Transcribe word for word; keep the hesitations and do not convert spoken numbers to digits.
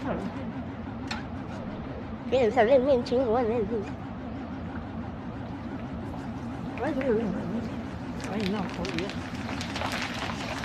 别人想认面亲，我认识。我也是，我也闹口语。